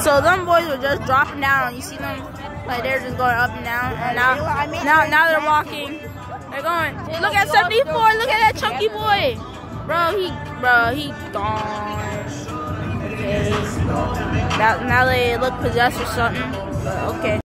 So them boys were just dropping down. You see them, like they're just going up and down. And now they're walking. They're going. Look at 74. Look at that chunky boy. Bro, he gone. Okay. Now they look possessed or something. But okay.